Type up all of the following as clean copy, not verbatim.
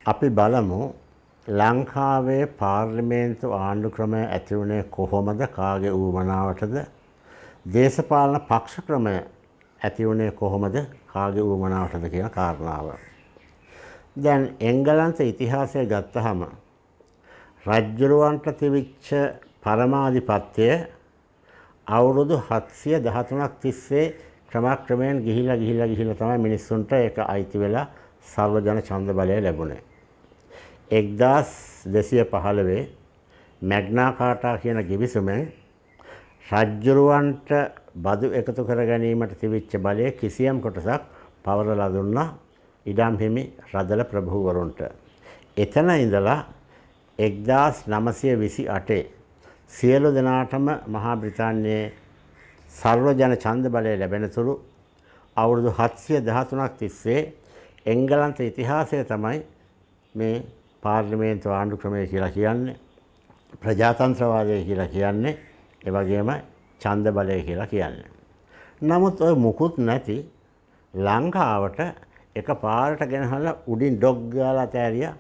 අපි බලමු ලංකාවේ පාර්ලිමේන්තු ආණ්ඩු ක්‍රමය ඇති වුණේ කොහොමද කාගේ ඌමනාවටද? දේශපාලන පක්ෂ ක්‍රමය ඇති වුණේ කොහොමද කාගේ ඌමනාවටද කියන කාරණාව. දැන් එංගලන්ත ඉතිහාසය ගත්තහම රජ්ජුරුවන්ට තිබිච්ච පරමාධිපත්‍යය අවුරුදු 713ක් තිස්සේ ක්‍රමක්‍රමයෙන් ගිහිලා තමයි මිනිස්සුන්ට ඒක අයිති වෙලා සර්වජන ඡන්ද බලය ලැබුණේ. 1215 මැග්නා කාටා කියන ගිවිසුමෙන් රජ්ජුරුවන්ට බදු එකතු කර ගැනීමට තිබිච්ච බලය කිසියම් කොටසක් පවරලා දුන්නා ඉඩම් හිමි රදල ප්‍රභූවරුන්ට. එතන ඉඳලා 1928 සියලු දෙනාටම මහා බ්‍රිතාන්‍යයේ සර්වජන ඡන්ද බලය ලැබෙනතුරු අවුරුදු 713ක් තිස්සේ එංගලන්ත ඉතිහාසය තමයි මේ පාර්ලිමේන්තු ආණ්ඩු ක්‍රමය කියලා කියන්නේ, ප්‍රජාතන්ත්‍රවාදය කියලා කියන්නේ, ඒ වගේම ඡන්ද බලය කියලා කියන්නේ. නමුත් ඔය මුකුත් නැති ලංකාවට එකපාරට ගෙනහලා උඩින් ඩොග් ගාලා තෑරියා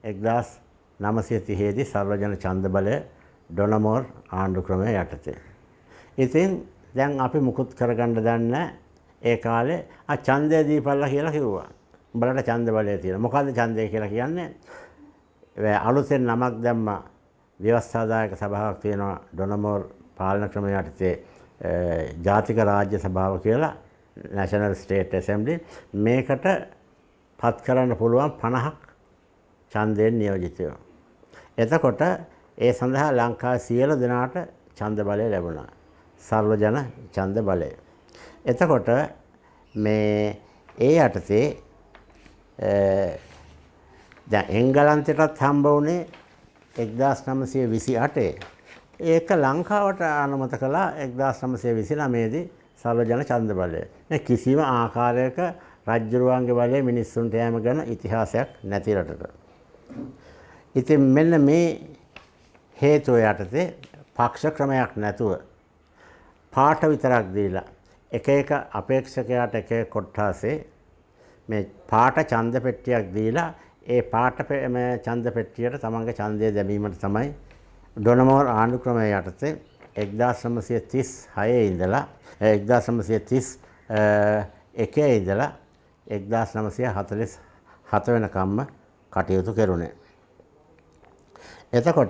1930 දී සර්වජන ඡන්ද බලය ඩොනමෝර් ආණ්ඩු ක්‍රමය යටතේ. ඉතින් දැන් අපි මුකුත් කරගන්න දන්නේ ඒ කාලේ ඡන්දය දීපල්ලා කියලා කිව්වා. උඹලට ඡන්ද බලය තියෙනවා. මොකද්ද ඡන්දය කියලා කියන්නේ? අලුතෙන් නමක් දැම්ම ව්‍යවස්ථාදායක සභාවක් තියෙනවා ඩොනමෝර් පාලන ක්‍රමය යටතේ ජාතික රාජ්‍ය සභාව කියලා, National State Assembly. මේකට පත් කරන්න පුළුවන් 50ක් ඡන්දයෙන් නියෝජිතය. එතකොට ඒ සඳහා ලංකාවේ සියලු දෙනාට ඡන්ද බලය ලැබුණා. සර්වජන ඡන්ද බලය. එතකොට මේ ඒ යටතේ දැන් එංගලන්තයටත් හම්බ වුණේ 1928. ඒක ලංකාවට අනුමත කළා 1929 දී සර්වජන ඡන්ද බලය. මේ කිසිම ආකාරයක රජ්ජුරුවන්ගේ බලය මිනිස්සුන්ට යෑම ගැන ඉතිහාසයක් නැති රටට. ඉතින් මෙන්න මේ හේතුව යටතේ පක්ෂ ක්‍රමයක් නැතුව පාට විතරක් දීලා එක අපේක්ෂකයාට එක කොට්ටාසේ මේ පාට ඡන්ද පෙට්ටියක් දීලා ඒ පාට ඡන්ද පෙට්ටියට තමන්ගේ ඡන්දය දැමීමට තමයි ඩොනමෝර් ආණ්ඩු ක්‍රමය යටතේ 1936 ඉඳලා 1931 ඉඳලා 1947 වෙනකම්ම කටයුතු කෙරුණේ. එතකොට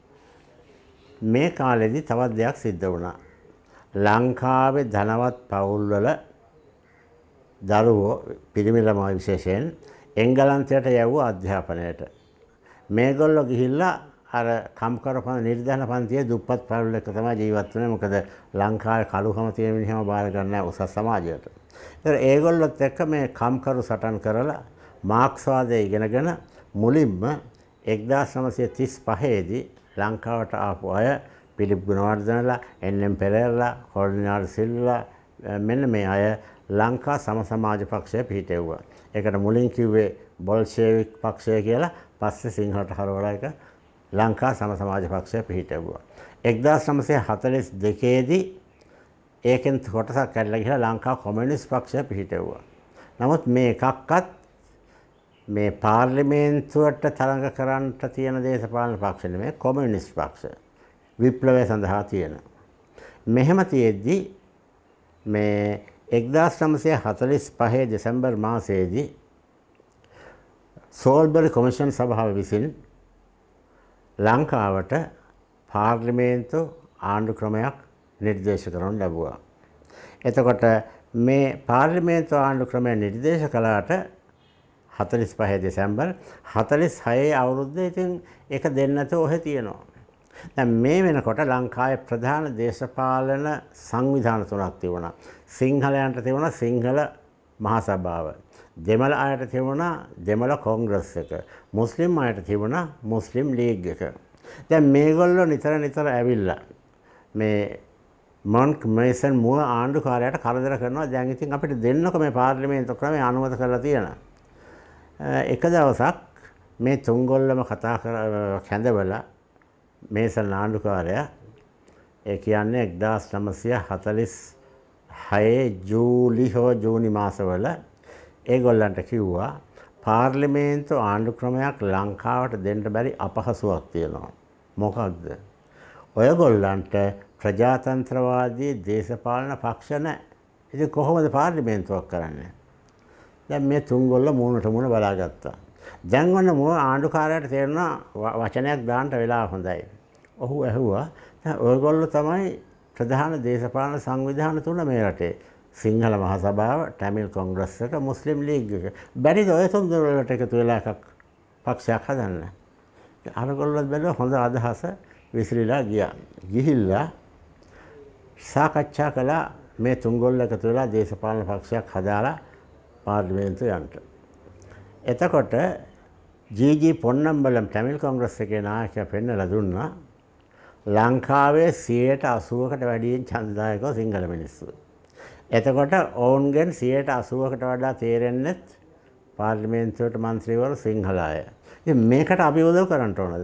මේ කාලෙදී තවත් දෙයක් සිද්ධ වුණා. ලංකාවේ ධනවත් පවුල්වල දරුවෝ පිරිමි ළමයි විශේෂයෙන් එංගලන්තයට යවුව අධ්‍යාපනයට. මේගොල්ලෝ ගිහිල්ලා අර කම්කරපන නිර්ධන පන්තියේ දුප්පත් පවුල් එක තමයි ජීවත් වෙන්නේ. මොකද ලංකාවේ කළුකම තියෙන මිනිහම බාර ගන්න නැහැ උසස් සමාජයට. ඒතර ඒගොල්ලොත් එක්ක මේ කම්කරු සටන් කරලා මාක්ස්වාදය ඉගෙනගෙන මුලින්ම 1935 දී ලංකාවට ආපු අය පිලිප් ගුණවර්ධනලා, එන්.එම්. පෙරේරා, කොර්ඩිනාල් සිල්වා මෙන්න මේ අය ලංකා සම සමාජ පක්ෂය පිහිටෙව්වා. ඒකට මුලින් කිව්වේ බොල්ෂෙවික් පක්ෂය කියලා, පස්සේ සිංහලට හරවලා එක ලංකා සම සමාජ පක්ෂය පිහිටෙව්වා. 1942 දී ඒකෙන් කොටසක් කැඩලා ගිහලා ලංකා කොමියුනිස්ට් පක්ෂය පිහිටෙව්වා. නමුත් මේ එකක්වත් මේ පාර්ලිමේන්තුවට තරඟ කරන්නට තියෙන දේශපාලන පක්ෂ නෙමෙයි, කොමියුනිස්ට් පක්ෂ. විප්ලවය සඳහා තියෙන. මෙහෙම තියෙද්දි මේ 1945 දෙසැම්බර් මාසයේදී සෝල්බරි කොමිෂන් සභාව විසින් ලංකාවට පාර්ලිමේන්තු ආණ්ඩු ක්‍රමයක් නිර්දේශ කරනු ලැබුවා. එතකොට මේ පාර්ලිමේන්තු ආණ්ඩු ක්‍රමය නිර්දේශ කළාට 45 දෙසැම්බර් 46 අවුරුද්දේ ඉතින් ඒක දෙන්න නැතුව ඔහෙ තියෙනවා. දැන් මේ වෙනකොට ලංකාවේ ප්‍රධාන දේශපාලන සංවිධාන තුනක් තිබුණා. සිංහලයන්ට තිබුණා සිංහල මහා සභාව. දෙමළ අයට තිබුණා දෙමළ කොංග්‍රස් එක. මුස්ලිම් අයට තිබුණා මුස්ලිම් ලීග් එක. දැන් මේගොල්ලෝ නිතර ඇවිල්ලා මේ මොන්ක් මේසන් මුව ආණ්ඩුකාරයාට කරදර කරනවා. දැන් ඉතින් අපිට දෙන්නකො මේ පාර්ලිමේන්තු ක්‍රමය අනුමත කරලා තියෙනවා. එක දවසක් මේ තුන්ගොල්ලම කතා කැඳවලා මේසන් ආණ්ඩුකාරයා ඒ කියන්නේ 1946 ජූලි හෝ ජූනි මාසවල ඒගොල්ලන්ට කිව්වා පාර්ලිමේන්තු ආණ්ඩු ක්‍රමයක් ලංකාවට දෙන්න බැරි අපහසුයක් තියෙනවා. මොකක්ද? ඔයගොල්ලන්ට ප්‍රජාතන්ත්‍රවාදී දේශපාලන පක්ෂ නැහැ. ඉතින් කොහොමද පාර්ලිමේන්තුවක් කරන්නේ? දැන් මේ තුන්ගොල්ල මූණට මූණ බලාගත්තා. දැන් ඔන්න ආණ්ඩුකාරයාට තේරුණා වචනයක් දාන්න වෙලා හොඳයි. ඔහු ඇහුවා දැන් ඔයගොල්ලෝ තමයි ප්‍රධාන දේශපාලන සංවිධාන තුන මේ රටේ. සිංහල මහ සභාව, ටැමිල් කොංග්‍රස් එක, මුස්ලිම් ලීග් එක. බැරිද ඔය තුන් දෙනාට එකතු වෙලා එකක් පක්ෂයක් හදන්න? අරගොල්ලොත් බැලුවා හොඳ අදහස විසිරීලා ගියා. ගිහිල්ලා සාකච්ඡා කළා මේ තුන්ගොල්ල එකතු වෙලා දේශපාලන පක්ෂයක් හදාලා පාර්ලිමේන්තුවට යන්න. එතකොට ජී.ජී. පොන්නම්බලම් ටැමිල් කොංග්‍රස් එකේ නායකයා පෙන්නලා දුන්නා ලංකාවේ 80%කට වැඩියෙන් ඡන්දදායකව සිංහල මිනිස්සු. එතකොට ඔවුන්ගෙන් 80%කට වඩා තේරෙන්නේ පාර්ලිමේන්තුවට മന്ത്രിවරු සිංහල අය. ඉතින් මේකට අපි උදව් කරන්න ඕනද?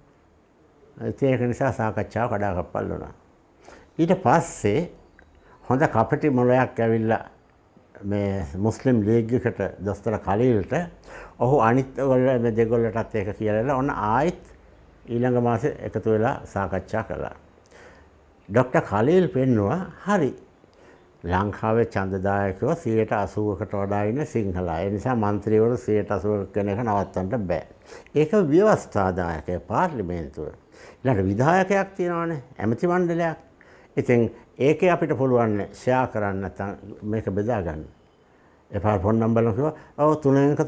ඒක නිසා සාකච්ඡාව කඩාකප්පල් වුණා. ඊට පස්සේ හොඳ කපටි මොලයක් ඇවිල්ලා මේ මුස්ලිම් ලීග් එකට දොස්තර කලීල්ට ඔහු අනිත් මේ දෙගොල්ලටත් ඒක කියලා ඔන්න ආයිත් ඊළඟ මාසේ එකතු වෙලා සාකච්ඡා කළා. ડોક્ટર කලීල් පෙන්නුවා හරි ලංකාවේ ඡන්දදායකයෝ 80%කට වඩා ඉන්නේ සිංහල අය. ඒ නිසා മന്ത്രിවරු 80% කෙනෙක් නවත්තන්න බෑ. ඒක ව්‍යවස්ථාදායකය පාර්ලිමේන්තුව. ඊළඟ විධායකයක් තියෙනවානේ ඇමති මණ්ඩලයක්. ඉතින් ඒකේ අපිට පුළුවන් ෂෙයා කරන්න නැත්නම් මේක බෙදා ගන්න. එපාර පොන්නම්බලම කිව්වා ඔව් තුනෙන්ක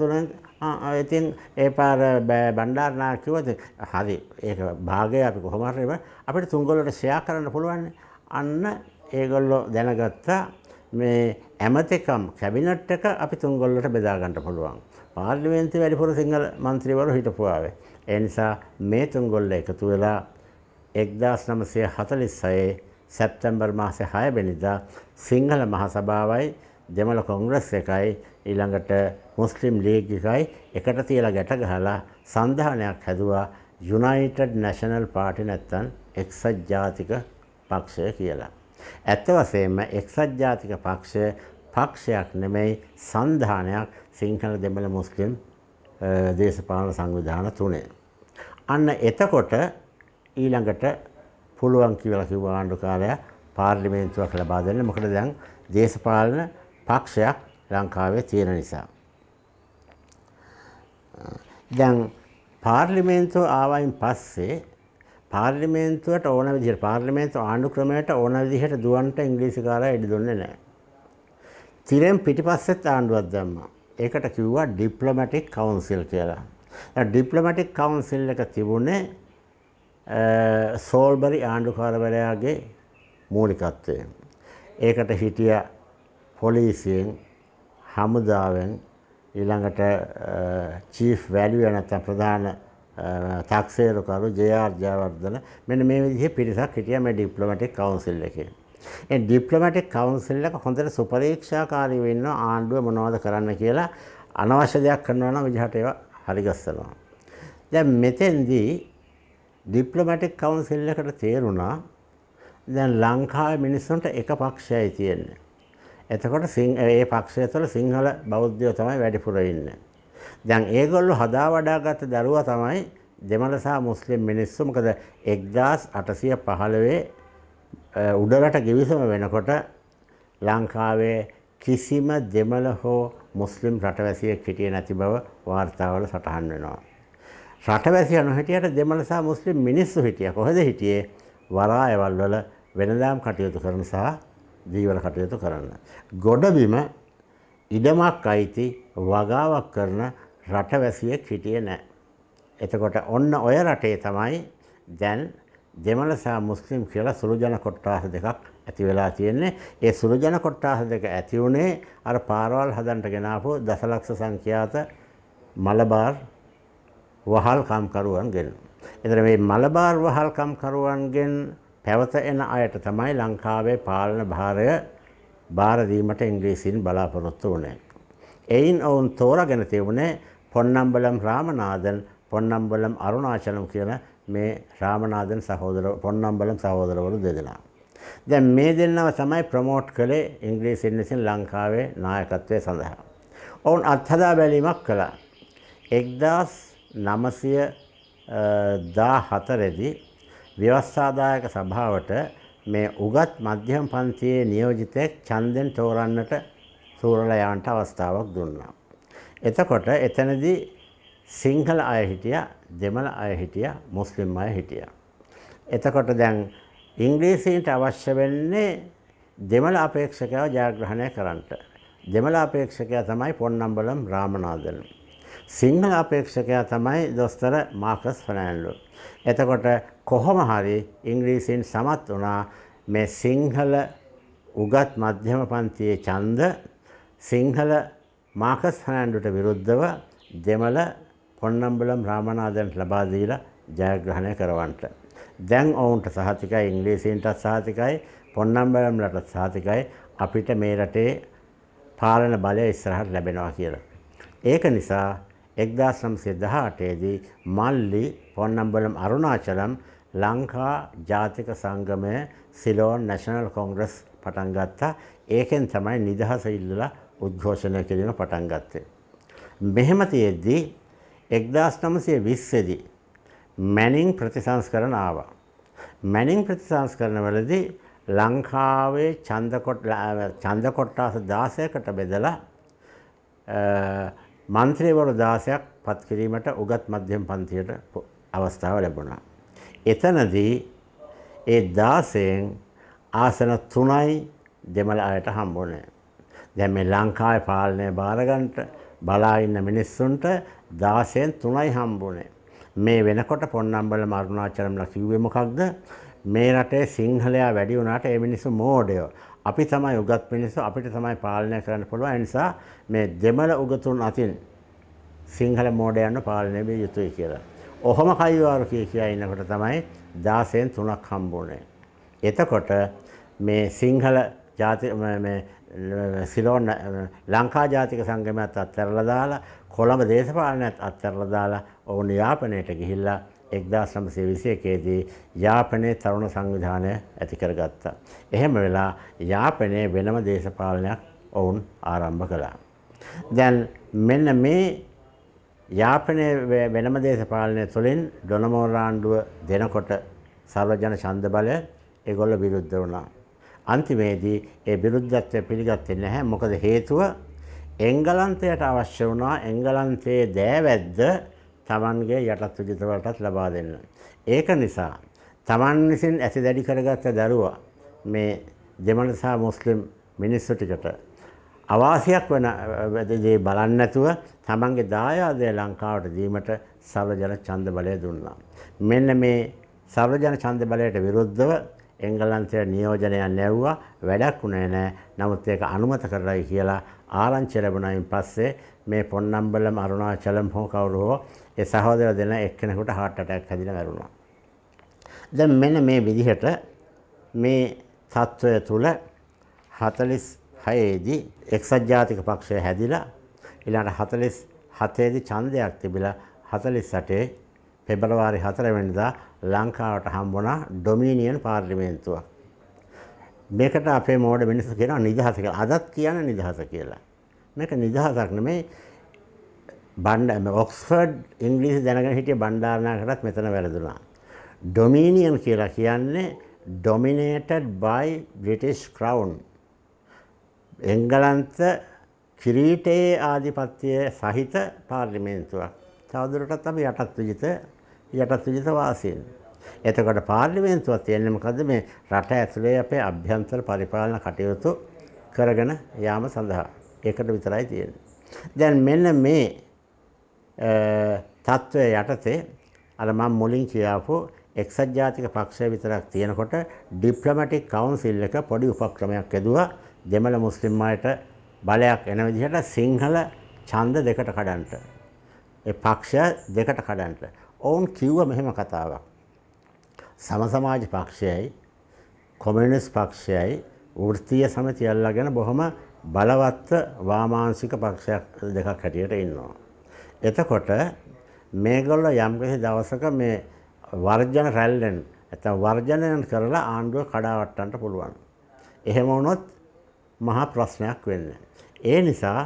ඉතින් ඒ පාර බණ්ඩාරනායක කිව්වද හරි ඒක භාගය අපි කොහොම හරි අපිට තුන්ගොල්ලට ෂෙයා කරන්න පුළුවන්. අන්න ඒගොල්ලෝ දැනගත්තා මේ ඇමතිකම් කැබිනට් එක අපි තුන්ගොල්ලට බෙදා ගන්න පුළුවන්. පාර්ලිමේන්තුවේ වැඩිපුර සිංහල മന്ത്രിවරු හිටපු ආවේ. ඒ නිසා මේ තුන්ගොල්ල එකතු වෙලා 1946 සැප්තැම්බර් මාසේ 6 වෙනිදා සිංහල මහ සභාවයි දෙමළ කොංග්‍රස් එකයි ඊළඟට මුස්ලිම් ලීග් එකයි එකට තියලා ගැට ගහලා සංධානයක් හැදුවා යුනයිටඩ් නැෂනල් පාර්ටි නැත්තම් එක්සත් ජාතික පක්ෂය කියලා. ඇත්ත වශයෙන්ම එක්සත් ජාතික පක්ෂය පක්ෂයක් නෙමෙයි සංධානයක් සිංහල දෙමළ මුස්ලිම් දේශපාලන සංවිධාන තුනේ. අන්න එතකොට ඊළඟට පුළුවන් කියලා කිව්ව ආණ්ඩුකාරයා පාර්ලිමේන්තුවක් ලබා දෙන්න. මොකද දැන් දේශපාලන පක්ෂයක් ලංකාවේ තියෙන නිසා. දැන් පාර්ලිමේන්තුව ආවයින් පස්සේ පාර්ලිමේන්තුවට ඕන විදිහට පාර්ලිමේන්තු ආණ්ඩු ක්‍රමයට ඕන විදිහට දුවන්ට ඉංග්‍රීසිකාරයා ඉඩ දුන්නේ නැහැ. තිරෙන් පිටිපස්සෙත් ආණ්ඩුවක් දැම්මා. ඒකට කිව්වා ඩිප්ලොමැටික් කවුන්සිල් කියලා. ඩිප්ලොමැටික් කවුන්සිල් එක තිබුණේ සෝල්බරි ආණ්ඩුකාරවරයාගේ මූලිකත්වයෙන්. ඒකට හිටිය පොලිසියෙන් හමුදාවෙන් ඊළඟට චීෆ් වැලියර් නැත්නම් ප්‍රධාන තාක්ෂේරුකරු ජේ.ආර්. ජයවර්ධන මෙන්න මේ විදිහේ පිරිසක් හිටියා මේ ඩිප්ලොමැටික් කවුන්සිල් එකේ. ඒ ඩිප්ලොමැටික් කවුන්සිල් එක හොඳට සුපරීක්ෂාකාරීව ඉන්න ආණ්ඩුව මොනවද කරන්න කියලා අනවශ්‍ය දෙයක් කරනවා නම් විදිහට ඒවා හරිගස්සනවා. දැන් මෙතෙන්දී ඩිප්ලොමැටික් කවුන්සිල් එකට තේරුණා දැන් ලංකාවේ මිනිස්සුන්ට එක පක්ෂයයි තියෙන්නේ. එතකොට ඒ පක්ෂය තුළ සිංහල බෞද්ධයෝ තමයි වැඩිපුර ඉන්නේ. දැන් ඒගොල්ලෝ හදා වඩාගත් දරුවා තමයි දෙමළ සහ මුස්ලිම් මිනිස්සු. මොකද 1815 උඩරට ගිවිසුම වෙනකොට ලංකාවේ කිසිම දෙමළ හෝ මුස්ලිම් රටවැසියෙක් හිටියේ නැති බව වාර්තාවල සටහන් වෙනවා. රටවැසියන් හිටියට දෙමළ සහ මුස්ලිම් මිනිස්සු හිටියා. කොහෙද හිටියේ? වරායවල් වල වෙනදාම් කටයුතු කරන සහ ජීවන කටයුතු කරන. ගොඩබිම ඉඩමක් අයිති වගාවක් කරන රටවැසියෙක් හිටියේ නැහැ. එතකොට ඔන්න ඔය රටේ තමයි දැන් දෙමළ සහ මුස්ලිම් කියලා සුළු ජන කොට්ටාස දෙකක් ඇති වෙලා තියෙන්නේ. ඒ සුළු ජන කොට්ටාස දෙක ඇති උනේ අර පාරවල් හදන්න ගෙනාපු දසලක්ෂ සංඛ්‍යාත මලබාර් වහල් කම්කරුවන්ගෙන්. එතන මේ මලබාර් වහල් කම්කරුවන්ගෙන් පැවත එන අයට තමයි ලංකාවේ පාලන භාරය බාර දීමට ඉංග්‍රීසියෙන් බලාපොරොත්තු වුණේ. එයින් ඔවුන් තෝරාගෙන තිබුණේ පොන්නම්බලම් රාමනාදන්, පොන්නම්බලම් අරුණාචලම් කියන මේ රාමනාදන් පොන්නම්බලම් සහෝදරවරු දෙදෙනා. දැන් මේ දෙන්නව තමයි ප්‍රොමෝට් කළේ ඉංග්‍රීසියෙන් විසින් ලංකාවේ නායකත්වය සඳහා. ඔවුන් අත්හදා බැලීමක් කළා. 1914 දී ව්‍යවස්ථාදායක සභාවට මේ උගත් මධ්‍යම පන්තියේ නියෝජිතයෙක් ඡන්දෙන් තෝරන්නට සූරලා යවන්නට අවස්ථාවක් දුන්නා. එතකොට එතනදී සිංහල අය හිටියා, දෙමළ අය හිටියා, මුස්ලිම් අය හිටියා. එතකොට දැන් ඉංග්‍රීසීන්ට අවශ්‍ය වෙන්නේ දෙමළ අපේක්ෂකයව ජයග්‍රහණය කරන්නට. දෙමළ අපේක්ෂකයා තමයි පොන්නම්බලම් රාමනාදන්. සිංහල අපේක්ෂකයා තමයි දොස්තර මාකස් ෆර්නෑන්ඩෝ. එතකොට කොහොම හරි ඉංග්‍රීසීන් සමත් වුණා මේ සිංහල උගත් මධ්‍යම පන්තියේ ඡන්ද සිංහල මාකස් ෆර්නෑන්ඩෝට විරුද්ධව දෙමළ පොන්නම්බලම් රාමනාදන්ට ලබා දීලා ජයග්‍රහණය කරවන්නට. දැන් ඔවුන්ට සහතිකයි, ඉංග්‍රීසීන්ටත් සහතිකයි, පොන්නම්බලම්ලටත් සහතිකයි අපිට මේ රටේ පාලන බලය ඉස්සරහට ලැබෙනවා කියලා. ඒක නිසා 1918 දී මල්ලි පොන්නම්බලම් අරුණාචලම් ලංකා ජාතික සංගමයේ සිලෝන් නැෂනල් කොංග්‍රස් පටන් ගත්තා. ඒකෙන් තමයි නිදහස ඉල්ලලා උද්ඝෝෂණය කිරීම පටන් ගත්තේ. මෙහෙම තියෙද්දී 1920 දී මැනින් ප්‍රතිසංස්කරණ ආවා. මැනින් ප්‍රතිසංස්කරණ වලදී ලංකාවේ ඡන්ද කොට්ටාස 16කට බෙදලා මන්ත්‍රීවරු 16ක් පත් කිරීමට උගත් මධ්‍යම පන්තියට අවස්ථාව ලැබුණා. එතනදී ඒ 16න් ආසන 3යි දෙමළ අයට හම්බුනේ. දැන් මේ ලංකාවේ පාලනය බාරගන්නට බලා ඉන්න මිනිස්සුන්ට 16න් 3යි හම්බුනේ. මේ වෙනකොට පොන්නම්බලම් අරුණාචලම්ලා කිව්වේ මොකක්ද? මේ රටේ සිංහලයා වැඩි වුණාට ඒ මිනිස්සු මෝඩයෝ. අපි තමයි උගත් මිනිස්සු, අපිට තමයි පාලනය කරන්න පුළුවන්. ඒ නිසා මේ දෙමළ උගතුන් අතින් සිංහල මෝඩයන්ව පාලනය විය යුතුයි කියලා. ඔහොම කයිවාරු කියා ඉන්නකොට තමයි 16න් 3ක් හම්බුනේ. එතකොට මේ සිංහල ජාති මේ සිලෝන් ලංකා ජාතික සංගමයත් අත්හැරලා දාලා කොළඹ දේශපාලනයත් අත්හැරලා දාලා ඔවුන් යාපනයට ගිහිල්ලා 1921 දී යාපනයේ තරුණ සංවිධානය ඇති කරගත්තා. එහෙම වෙලා යාපනයේ වෙනම දේශපාලනයක් ඔවුන් ආරම්භ කළා. දැන් මෙන්න මේ යාපනයේ වෙනම දේශපාලනය තුළින් ඩොනමෝල් ආණ්ඩුව දෙනකොට සර්වජන ඡන්ද බලය ඒගොල්ලෝ විරුද්ධ වුණා. අන්තිමේදී ඒ විරුද්ධත්වය පිළිගත්තේ නැහැ. මොකද හේතුව එංගලන්තයට අවශ්‍ය වුණා එංගලන්තයේ දෑවැද්ද තමන්ගේ යටත් විජිතවලටත් ලබා දෙන්න. ඒක නිසා තමන් විසින් ඇති දැඩි කරගත්ත දරුවා මේ දෙමළ සහ මුස්ලිම් මිනිස්සු ටිකට අවාසියක් වෙන දේ බලන්නේ නැතුව තමන්ගේ දායාදය ලංකාවට දීමට සර්වජන ඡන්ද බලය දුන්නා. මෙන්න මේ සර්වජන ඡන්ද බලයට විරුද්ධව එංගලන්තයේ නියෝජනයක් නැවුවා. වැඩක් උනේ නැහැ. නමුත් ඒක අනුමත කරලයි කියලා ආරංචි ලැබුණායින් පස්සේ මේ පොන්නම්බලම් අරුණාචලම් හෝ කවුරු හෝ ඒ සහෝදර දෙන එක්කෙනෙකුට heart attack හැදිලා මැරුණා. දැන් මෙන්න මේ විදිහට මේ තත්වය තුල 46 දී එක්සත් ජාතික පක්ෂය හැදිලා ඊළඟ 47 දී ඡන්දයක් තිබිලා 48 පෙබරවාරි 4 වෙනිදා ලංකාවට හම්බුණා ඩොමිනියන් පාර්ලිමේන්තුවක්. මේකට අපේ මෝඩ මිනිස්සු කියනවා නිදහස කියලා. අදත් කියන නිදහස කියලා. මේක නිදහසක් නෙමෙයි. ඔක්ස්ෆර්ඩ් ඉංග්‍රීසි දැනගෙන හිටිය බණ්ඩාරනායකටත් මෙතන වැරදුනා. ඩොමිනියන් කියලා කියන්නේ dominated by British Crown. එංගලන්ත කිරීටයේ ආධිපත්‍යය සහිත පාර්ලිමේන්තුවක්. තවදුරටත් අපි යටත් විජිත වාසීන්. එතකොට පාර්ලිමේන්තුවක් තියෙන්නේ මොකද්ද? මේ රට ඇතුලේ අපේ අභ්‍යන්තර පරිපාලන කටයුතු කරගෙන යාම සඳහා. ඒකට විතරයි තියෙන්නේ. දැන් මෙන්න මේ තත්ත්වය යටතේ අර මම මුලින් කියාපු එක්සත් ජාතික පක්ෂය විතරක් තියෙනකොට ඩිප්ලොමැටික් කවුන්සිල් එක පොඩි උපක්‍රමයක් යදුවා දෙමළ මුස්ලිම් අයට බලයක් එන විදිහට සිංහල ඡන්ද දෙකට කඩන්නට. ඒ පක්ෂ දෙකට කඩන්නට. ඔවුන් කිව්ව මෙහෙම කතාවක්. සම සමාජ පක්ෂයයි කොමියුනිස්ට් පක්ෂයයි වෘත්තීය සමිතිය අල්ලගෙන බොහොම බලවත් වාමාංශික පක්ෂයක් දෙකක් හැටියට ඉන්නවා. එතකොට මේගොල්ලෝ යම් කිසි දවසක මේ වර්ජන රැල්ලෙන් නැත්නම් වර්ජනයන් කරලා ආණ්ඩුව කඩාවට්ටන්න පුළුවන්. එහෙම වුණොත් මහා ප්‍රශ්නයක් වෙන්නේ. ඒ නිසා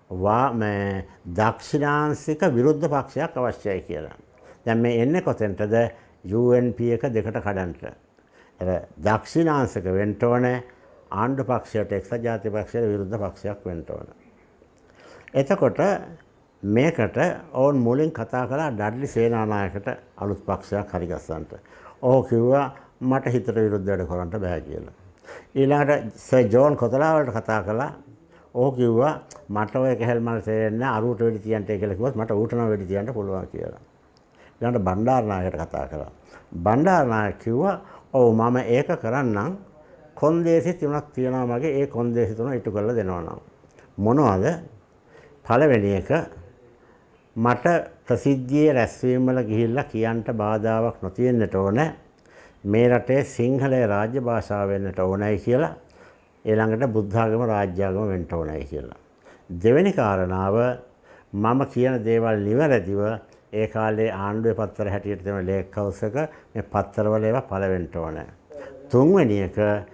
මේ දක්ෂිණාංශික විරුද්ධ පක්ෂයක් අවශ්‍යයි කියලා. දැන් මේ එන්නේ කොතෙන්ටද? UNP එක දෙකට කඩන්නට. අර දක්ෂිණාංශික වෙන්න ඕනේ ආණ්ඩු පක්ෂයට එක්සත් ජාතික පක්ෂයට විරුද්ධ පක්ෂයක් වෙන්න ඕනේ. එතකොට මේකට ඕන් මුලින් කතා කළා ඩඩ්ලි සේනානායකට අලුත් පක්ෂයක් හරිගස්සන්නට. ඔහු කිව්වා මට හිතට විරුද්ධ වැඩ කරන්න බෑ කියලා. ඊළඟට සර් ජෝන් කොතලාවලට කතා කළා. ඔහු කිව්වා මට ඔය කැහැල් මල් තේරෙන්නේ අරුවට වෙඩි තියන්න කියලා කිව්වොත් මට ඌට නම් වෙඩි තියන්න පුළුවන් කියලා. ඊළඟට බණ්ඩාරනායකට කතා කළා. බණ්ඩාරනායක කිව්වා ඔව් මම ඒක කරන්නම් කොන්දේසි තුනක් තියෙනවා මගේ ඒ කොන්දේසි තුන ඉටු කරලා දෙනවා නම්. මොනවද? පළවෙනි එක මට ප්‍රසිද්ධියේ රැස්වීම වල ගිහිල්ලා කියන්න බාධාවක් නොතියෙන්නට ඕනේ. මේ රටේ සිංහලයේ රාජ්‍ය භාෂාව වෙන්නට ඕනයි කියලා. ඊළඟට බුද්ධාගම රාජ්‍යාගම වෙන්න ඕනයි කියලා. දෙවෙනි කාරණාව මම කියන දේවල් නිවැරදිව ඒ කාලේ ආණ්ඩුවේ පත්තර හැටියට තියෙන ලේක් හවුස් එක මේ පත්තරවල ඒවා පළ වෙන්න ඕනේ. තුන්වෙනි එක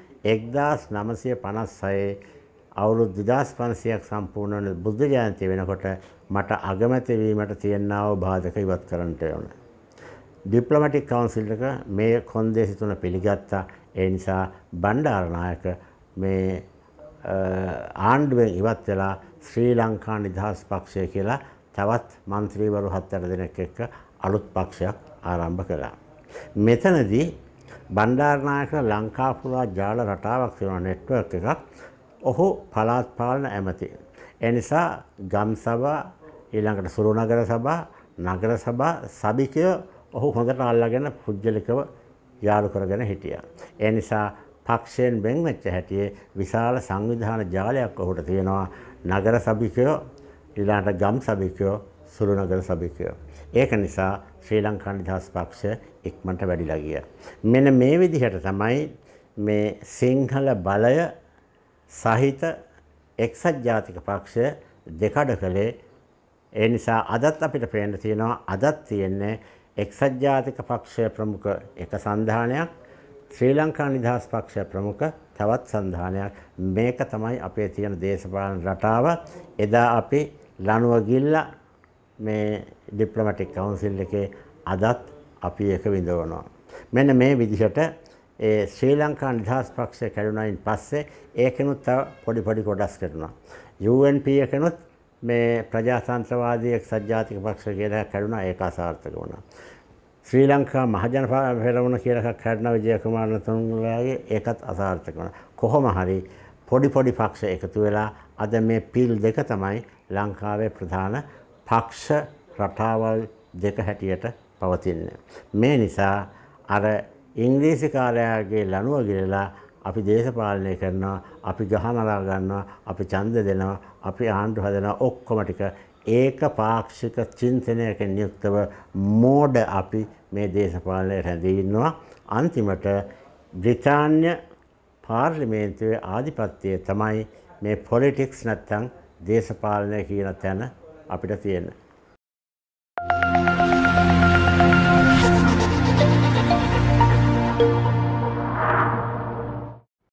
1956 අවුරුදු 2500ක් සම්පූර්ණ වන බුද්ධ ජයන්තිය වෙනකොට මට අගමැති වීමට තියෙනා වූ බාධක ඉවත් කරන්නට ඕන. ඩිප්ලොමැටික් කවුන්සිල් එක මේ කොන්දේසි තුන පිළිගත්තා. ඒ නිසා බණ්ඩාරනායක මේ ආණ්ඩුවෙන් ඉවත් වෙලා ශ්‍රී ලංකා නිදහස් පක්ෂය කියලා තවත් മന്ത്രിවරු 7-8 දෙනෙක් එක්ක අලුත් පක්ෂයක් ආරම්භ කළා. මෙතනදී බණ්ඩාරනායක ලංකා පුරා ජාල රටාවක් තියෙන නෙට්වර්ක් එකක්. ඔහු පළාත් පාලන ඇමති. ඒ නිසා ගම් සභා ඊළඟට සුළු නගර සභා නගර සභා සභිකය ඔහු හොඳට අල්ලාගෙන පුජ්‍යලිකව යාළු කරගෙන හිටියා. ඒ නිසා පක්ෂයෙන් වෙන් වෙච්ච හැටියේ විශාල සංවිධාන ජාලයක් ඔහුට තියෙනවා. නගර සභිකයෝ ඊළඟට ගම් සභිකයෝ සුළු නගර සභිකයෝ. ඒක නිසා ශ්‍රී ලංකා නිදහස් පක්ෂය ඉක්මනට වැඩිලා ගියා. මෙන්න මේ විදිහට තමයි මේ සිංහල බලය සහිත එක්සත් ජාතික පක්ෂය දෙකඩ කළේ. ඒ නිසා අදත් අපිට පේන්න තියෙනවා අදත් තියෙන්නේ එක්සත් ජාතික පක්ෂය ප්‍රමුඛ එක සන්ධානයක් ශ්‍රී ලංකා නිදහස් පක්ෂය ප්‍රමුඛ තවත් සන්ධානයක්. මේක තමයි අපේ තියෙන දේශපාලන රටාව. එදා අපි ලනුව ගිල්ලා මේ ඩිප්ලොමැටික් කවුන්සිල් එකේ අදත් අපි එක විඳවනවා. මෙන්න මේ විදිහට ඒ ශ්‍රී ලංකා නිදහස් පක්ෂය කැඩුණායින් පස්සේ ඒකෙනුත් තව පොඩි කොටස් කැඩුණා. UNP එකෙනුත් මේ ප්‍රජාතන්ත්‍රවාදී එක්සත් ජාතික පක්ෂය කියලා කැඩුණා. ඒක අසාර්ථක වුණා. ශ්‍රී ලංකා මහජන පෙරමුණ කියලා එකක් කැඩුණා විජයකුමාරතුංගලාගේ. ඒකත් අසාර්ථක වුණා. කොහොම හරි පොඩි පක්ෂ එකතු වෙලා අද මේ පිල් දෙක තමයි ලංකාවේ ප්‍රධාන පක්ෂ රටාවල් දෙක හැටියට පවතින්නේ. මේ නිසා අර ඉංග්‍රීසි කාර්යාලයේ ලනුව ගිරලා අපි දේශපාලනය කරනවා, අපි ගහමරා ගන්නවා, අපි ඡන්ද දෙනවා, අපි ආණ්ඩු හදනවා, ඔක්කොම ටික ඒක පාක්ෂික චින්තනයකින් යුක්තව මෝඩ අපි මේ දේශපාලනයේ රැඳී ඉන්නවා. අන්තිමට බ්‍රිතාන්‍ය පාර්ලිමේන්තුවේ ආධිපත්‍යය තමයි මේ පොලිටික්ස් නැත්තම් දේශපාලනය කියන තැන අපිට තියෙන්නේ.